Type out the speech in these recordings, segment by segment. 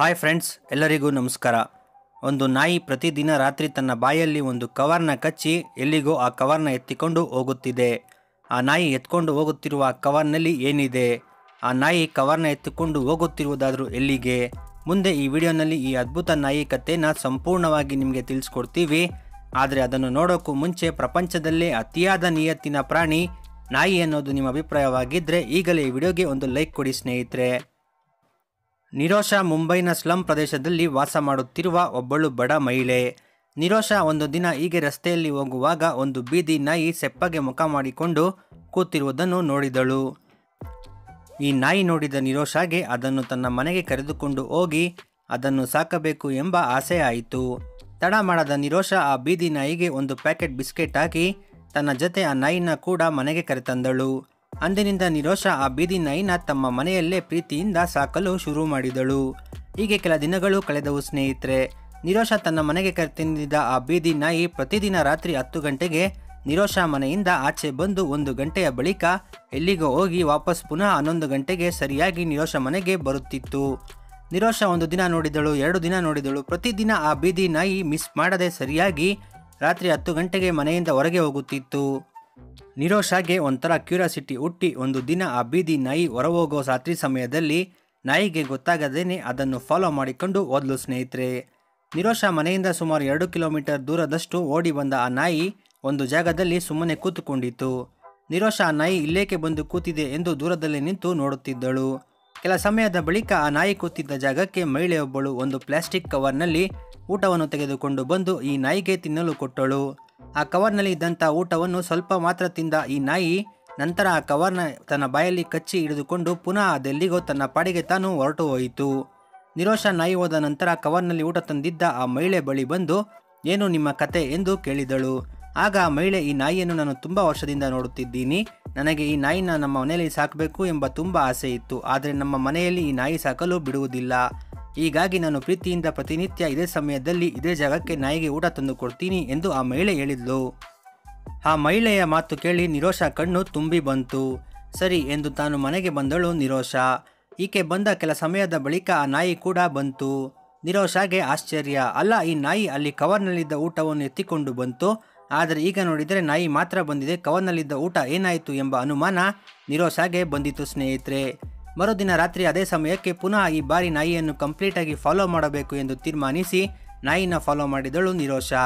Hi friends, ಎಲ್ಲರಿಗೂ ನಮಸ್ಕಾರ. ಒಂದು ನಾಯಿ ಪ್ರತಿದಿನ ರಾತ್ರಿ ತನ್ನ ಬಾಯಲ್ಲಿ ಒಂದು ಕವರ್ನ ಕಚ್ಚಿ ಎಲ್ಲಿಗೋ ಆ ಕವರ್ನ ಎತ್ತಿಕೊಂಡು ಹೋಗುತ್ತಿದೆ. ಆ ನಾಯಿ ಎತ್ಕೊಂಡು ಹೋಗುತ್ತಿರುವ ಕವರ್ನಲ್ಲಿ ಏನಿದೆ? ಆ ನಾಯಿ ಕವರ್ನ ಎತ್ತಿಕೊಂಡು ಹೋಗುತ್ತಿರುವುದಾದರೂ ಎಲ್ಲಿಗೆ? ಮುಂದೆ ಈ ವಿಡಿಯೋನಲ್ಲಿ ಈ ಅದ್ಭುತ ನಾಯಿ ಕಥೆನ ಸಂಪೂರ್ಣವಾಗಿ ನಿಮಗೆ ತಿಳಿಸ್ಕೊಡ್ತೀವಿ. ಆದರೆ ಅದನ್ನು ನೋಡೋಕ್ಕೂ ಮುಂಚೆ ಪ್ರಪಂಚದಲ್ಲೇ ಅತಿಯಾದ ನಿಯತ್ತಿನ ಪ್ರಾಣಿ ನಾಯಿ ಅನ್ನೋದು ನಿಮ್ಮ ಅಭಿಪ್ರಾಯವಾಗಿದ್ದರೆ ಈಗಲೇ ಈ ವಿಡಿಯೋಗೆ ಒಂದು ಲೈಕ್ ಕೊಡಿ ಸ್ನೇಹಿತರೆ. ನಿರೋಷಾ ಮುಂಬೈನ ಸ್ಲಮ್ ಪ್ರದೇಶದಲ್ಲಿ ವಾಸ ಮಾಡುತ್ತಿರುವ ಒಬ್ಬಳು ಬಡ ಮಹಿಳೆ. ನಿರೋಷಾ ಒಂದು ದಿನ ಹೀಗೆ ರಸ್ತೆಯಲ್ಲಿ ಹೋಗುವಾಗ ಒಂದು ಬೀದಿ ನಾಯಿ ಸೆಪ್ಪಗೆ ಮುಖ ಮಾಡಿಕೊಂಡು ಕೂತಿರುವುದನ್ನು ನೋಡಿದಳು. ಈ ನಾಯಿ ನೋಡಿದ ನಿರೋಷಾಗೆ ಅದನ್ನು ತನ್ನ ಮನೆಗೆ ಕರೆದುಕೊಂಡು ಹೋಗಿ ಅದನ್ನು ಸಾಕಬೇಕು ಎಂಬ ಆಸೆ ಆಯಿತು. ತಡ ಮಾಡದ ನಿರೋಷಾ ಆ ಬೀದಿ ನಾಯಿಗೆ ಒಂದು ಪ್ಯಾಕೆಟ್ ಬಿಸ್ಕೆಟ್ ಹಾಕಿ ತನ್ನ ಜೊತೆ ಆ ನಾಯಿನ ಕೂಡ ಮನೆಗೆ ಕರೆತಂದಳು. ಅಂದಿನಿಂದ ನಿರೋಷಾ ಆ ಬೀದಿ ನಾಯಿನ ತಮ್ಮ ಮನೆಯಲ್ಲೇ ಪ್ರೀತಿಯಿಂದ ಸಾಕಲು ಶುರು ಮಾಡಿದಳು. ಹೀಗೆ ಕೆಲ ದಿನಗಳು ಕಳೆದವು ಸ್ನೇಹಿತರೆ. ನಿರೋಷಾ ತನ್ನ ಮನೆಗೆ ಕರೆತಂದಿದ್ದ ಆ ಬೀದಿ ನಾಯಿ ಪ್ರತಿದಿನ ರಾತ್ರಿ 10 ಗಂಟೆಗೆ ನಿರೋಷಾ ಮನೆಯಿಂದ ಆಚೆ ಬಂದು 1 ಗಂಟೆಯ ಬಳಿಕ ಎಲ್ಲಿಗೋ ಹೋಗಿ ವಾಪಸ್ ಪುನಃ 11 ಗಂಟೆಗೆ ಸರಿಯಾಗಿ ನಿರೋಷಾ ಮನೆಗೆ ಬರುತ್ತಿತ್ತು. ನಿರೋಷಾ ಒಂದು ದಿನ ನೋಡಿದಳು, 2 ದಿನ ನೋಡಿದಳು. ಪ್ರತಿದಿನ ಆ ಬೀದಿ ನಾಯಿ ಮಿಸ್ ಮಾಡದೆ ಸರಿಯಾಗಿ ರಾತ್ರಿ 10 ಗಂಟೆಗೆ ಮನೆಯಿಂದ ಹೊರಗೆ ಹೋಗುತ್ತಿತ್ತು. ನಿರೋಷಾಗೆ ಒಂಥರ ಕ್ಯೂರಿಯಾಸಿಟಿ ಹುಟ್ಟಿ ಒಂದು ದಿನ ಆ ಬೀದಿ ನಾಯಿ ಹೊರಹೋಗೋ ರಾತ್ರಿ ಸಮಯದಲ್ಲಿ ನಾಯಿಗೆ ಗೊತ್ತಾಗದೇನೆ ಅದನ್ನು ಫಾಲೋ ಮಾಡಿಕೊಂಡು ಹೋದ್ಲು ಸ್ನೇಹಿತರೆ. ನಿರೋಷಾ ಮನೆಯಿಂದ ಸುಮಾರು 2 ಕಿಲೋಮೀಟರ್ ದೂರದಷ್ಟು ಓಡಿ ಬಂದ ಆ ನಾಯಿ ಒಂದು ಜಾಗದಲ್ಲಿ ಸುಮ್ಮನೆ ಕೂತುಕೊಂಡಿತು. ನಿರೋಷಾ ಆ ನಾಯಿ ಇಲ್ಲೇಕೆ ಬಂದು ಕೂತಿದೆ ಎಂದು ದೂರದಲ್ಲಿ ನಿಂತು ನೋಡುತ್ತಿದ್ದಳು. ಕೆಲ ಸಮಯದ ಬಳಿಕ ಆ ನಾಯಿ ಕೂತಿದ್ದ ಜಾಗಕ್ಕೆ ಮಹಿಳೆಯೊಬ್ಬಳು ಒಂದು ಪ್ಲಾಸ್ಟಿಕ್ ಕವರ್ನಲ್ಲಿ ಊಟವನ್ನು ತೆಗೆದುಕೊಂಡು ಬಂದು ಈ ನಾಯಿಗೆ ತಿನ್ನಲು ಕೊಟ್ಟಳು. ಆ ಕವರ್ನಲ್ಲಿ ಇದ್ದಂಥ ಊಟವನ್ನು ಸ್ವಲ್ಪ ಮಾತ್ರ ತಿಂದ ಈ ನಾಯಿ ನಂತರ ಆ ಕವರ್ನ ತನ್ನ ಬಾಯಲ್ಲಿ ಕಚ್ಚಿ ಹಿಡಿದುಕೊಂಡು ಪುನಃ ಅದೆಲ್ಲಿಗೋ ತನ್ನ ಪಾಡಿಗೆ ತಾನು ಹೊರಟು ಹೋಯಿತು. ನಿರೋಷಾ ನಾಯಿ ಹೋದ ನಂತರ ಕವರ್ನಲ್ಲಿ ಊಟ ತಂದಿದ್ದ ಆ ಮಹಿಳೆ ಬಳಿ ಬಂದು ಏನು ನಿಮ್ಮ ಕತೆ ಎಂದು ಕೇಳಿದಳು. ಆಗ ಆ ಮಹಿಳೆ, ಈ ನಾಯಿಯನ್ನು ನಾನು ತುಂಬ ವರ್ಷದಿಂದ ನೋಡುತ್ತಿದ್ದೀನಿ. ನನಗೆ ಈ ನಾಯಿನ ನಮ್ಮ ಮನೆಯಲ್ಲಿ ಸಾಕಬೇಕು ಎಂಬ ತುಂಬ ಆಸೆ ಇತ್ತು. ಆದರೆ ನಮ್ಮ ಮನೆಯಲ್ಲಿ ಈ ನಾಯಿ ಸಾಕಲು ಬಿಡುವುದಿಲ್ಲ. ಹೀಗಾಗಿ ನಾನು ಪ್ರೀತಿಯಿಂದ ಪ್ರತಿನಿತ್ಯ ಇದೇ ಸಮಯದಲ್ಲಿ ಇದೇ ಜಾಗಕ್ಕೆ ನಾಯಿಗೆ ಊಟ ತಂದು ಕೊಡ್ತೀನಿ ಎಂದು ಆ ಮಹಿಳೆ ಹೇಳಿದ್ಲು. ಆ ಮಹಿಳೆಯ ಮಾತು ಕೇಳಿ ನಿರೋಷಾ ಕಣ್ಣು ತುಂಬಿ ಬಂತು. ಸರಿ ಎಂದು ತಾನು ಮನೆಗೆ ಬಂದಳು ನಿರೋಷಾ. ಈಕೆ ಬಂದ ಕೆಲ ಸಮಯದ ಬಳಿಕ ಆ ನಾಯಿ ಕೂಡ ಬಂತು. ನಿರೋಷಾಗೆ ಆಶ್ಚರ್ಯ, ಅಲ್ಲ ಈ ನಾಯಿ ಅಲ್ಲಿ ಕವರ್ನಲ್ಲಿದ್ದ ಊಟವನ್ನು ಎತ್ತಿಕೊಂಡು ಬಂತು, ಆದರೆ ಈಗ ನೋಡಿದರೆ ನಾಯಿ ಮಾತ್ರ ಬಂದಿದೆ, ಕವರ್ನಲ್ಲಿದ್ದ ಊಟ ಏನಾಯಿತು ಎಂಬ ಅನುಮಾನ ನಿರೋಷಾಗೆ ಬಂದಿತು ಸ್ನೇಹಿತರೆ. ಮರುದಿನ ರಾತ್ರಿ ಅದೇ ಸಮಯಕ್ಕೆ ಪುನಃ ಈ ಬಾರಿ ನಾಯಿಯನ್ನು ಕಂಪ್ಲೀಟಾಗಿ ಫಾಲೋ ಮಾಡಬೇಕು ಎಂದು ತೀರ್ಮಾನಿಸಿ ನಾಯಿನ ಫಾಲೋ ಮಾಡಿದಳು ನಿರೋಷಾ.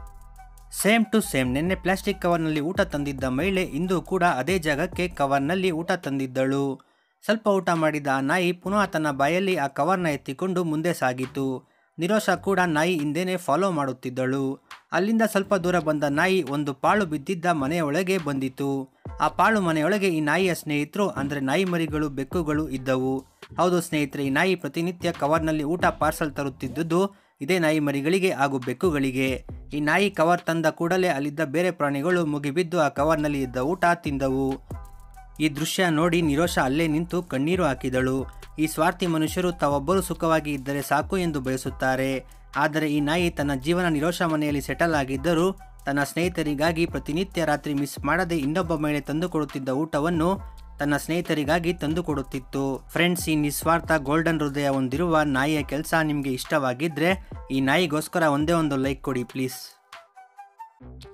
ಸೇಮ್ ಟು ಸೇಮ್ ನಿನ್ನೆ ಪ್ಲಾಸ್ಟಿಕ್ ಕವರ್ನಲ್ಲಿ ಊಟ ತಂದಿದ್ದ ಮಹಿಳೆ ಇಂದು ಕೂಡ ಅದೇ ಜಾಗಕ್ಕೆ ಕವರ್ನಲ್ಲಿ ಊಟ ತಂದಿದ್ದಳು. ಸ್ವಲ್ಪ ಊಟ ಮಾಡಿದ ಆ ನಾಯಿ ಪುನಃ ತನ್ನ ಬಾಯಲ್ಲಿ ಆ ಕವರ್ನ ಎತ್ತಿಕೊಂಡು ಮುಂದೆ ಸಾಗಿತು. ನಿರೋಷಾ ಕೂಡ ನಾಯಿ ಹಿಂದೆನೇ ಫಾಲೋ ಮಾಡುತ್ತಿದ್ದಳು. ಅಲ್ಲಿಂದ ಸ್ವಲ್ಪ ದೂರ ಬಂದ ನಾಯಿ ಒಂದು ಪಾಳು ಬಿದ್ದಿದ್ದ ಮನೆಯೊಳಗೆ ಬಂದಿತು. ಆ ಪಾಳು ಮನೆಯೊಳಗೆ ಈ ನಾಯಿಯ ಸ್ನೇಹಿತರು ಅಂದರೆ ನಾಯಿ ಮರಿಗಳು, ಬೆಕ್ಕುಗಳು ಇದ್ದವು. ಹೌದು ಸ್ನೇಹಿತರೆ, ಈ ನಾಯಿ ಪ್ರತಿನಿತ್ಯ ಕವರ್ನಲ್ಲಿ ಊಟ ಪಾರ್ಸಲ್ ತರುತ್ತಿದ್ದುದು ಇದೇ ನಾಯಿ ಮರಿಗಳಿಗೆ ಹಾಗೂ ಬೆಕ್ಕುಗಳಿಗೆ. ಈ ನಾಯಿ ಕವರ್ ತಂದ ಕೂಡಲೇ ಅಲ್ಲಿದ್ದ ಬೇರೆ ಪ್ರಾಣಿಗಳು ಮುಗಿಬಿದ್ದು ಆ ಕವರ್ನಲ್ಲಿ ಇದ್ದ ಊಟ ತಿಂದವು. ಈ ದೃಶ್ಯ ನೋಡಿ ನಿರೋಷಾ ಅಲ್ಲೇ ನಿಂತು ಕಣ್ಣೀರು ಹಾಕಿದಳು. ಈ ಸ್ವಾರ್ಥಿ ಮನುಷ್ಯರು ತಾವೊಬ್ಬರು ಸುಖವಾಗಿ ಇದ್ದರೆ ಸಾಕು ಎಂದು ಬಯಸುತ್ತಾರೆ. ಆದರೆ ಈ ನಾಯಿ ತನ್ನ ಜೀವನ ನಿರೋಷಾ ಮನೆಯಲ್ಲಿ ಸೆಟಲ್ ಆಗಿದ್ದರೂ ತನ್ನ ಸ್ನೇಹಿತರಿಗಾಗಿ ಪ್ರತಿನಿತ್ಯ ರಾತ್ರಿ ಮಿಸ್ ಮಾಡದೆ ಇನ್ನೊಬ್ಬ ಮಹಿಳೆ ತಂದುಕೊಡುತ್ತಿದ್ದ ಊಟವನ್ನು ತನ್ನ ಸ್ನೇಹಿತರಿಗಾಗಿ ತಂದುಕೊಡುತ್ತಿತ್ತು. ಫ್ರೆಂಡ್ಸ್, ಈ ನಿಸ್ವಾರ್ಥ ಗೋಲ್ಡನ್ ಹೃದಯ ಹೊಂದಿರುವ ನಾಯಿಯ ಕೆಲಸ ನಿಮಗೆ ಇಷ್ಟವಾಗಿದ್ದರೆ ಈ ನಾಯಿಗೋಸ್ಕರ ಒಂದೇ ಒಂದು ಲೈಕ್ ಕೊಡಿ ಪ್ಲೀಸ್.